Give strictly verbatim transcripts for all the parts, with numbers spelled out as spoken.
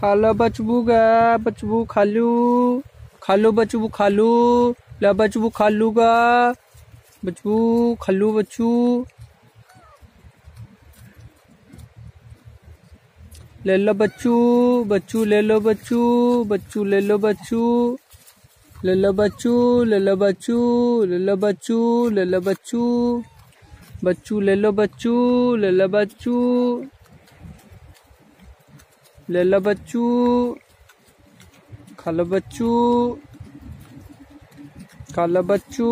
खाला बचबू गा बचबू खालू खालो बचबू खालू ला बचबू खालू गा बचबू खालू बच्चू ले लो बच्चू बच्चू ले लो बच्चू बच्चू ले लो बच्चू ले लो बच्चू ले लो बच्चू ले लो बच्चू ले लो बच्चू बच्चू ले लो बच्चू ले लो बच्चू ले लो बच्चू खा लो बच्चू खा लो बच्चू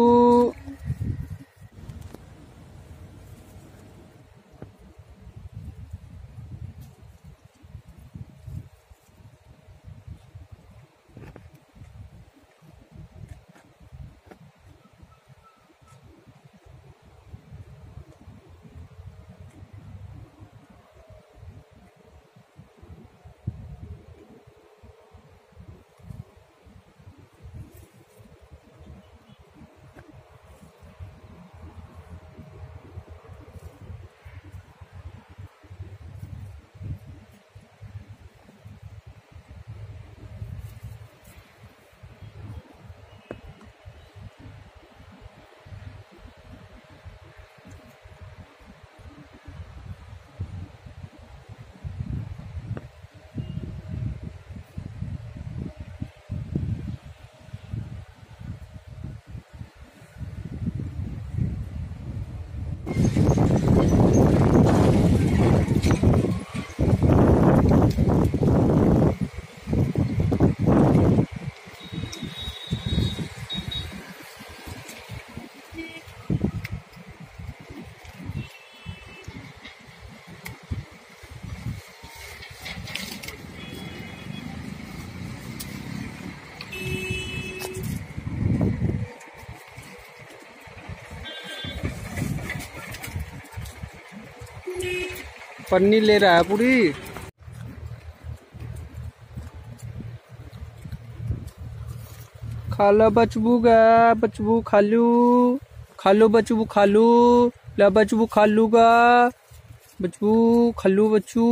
पन्नी ले रहा है पूरी। खाला बचबू गा बचबू खालू खालो बचबू खालू ला बचबू खालू गा बचबू खालू बच्चू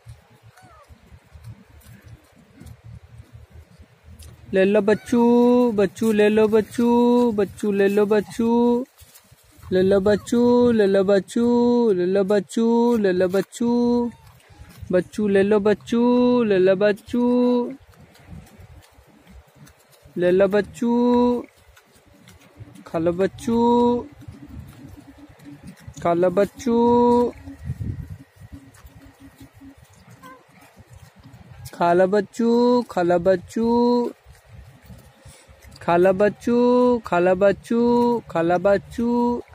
ले लो बच्चू बच्चू ले लो बच्चू बच्चू ले लो बच्चू ले लो बच्चू ले लो बच्चू ले लो बच्चू ले लो बच्चू बच्चू ले लो बच्चू ले लो बच्चू ले लो बच्चू खा लो बच्चू खा लो बच्चू खा लो बच्चू खा लो बच्चू खा लो बच्चू खा लो बच्चू खा लो बच्चू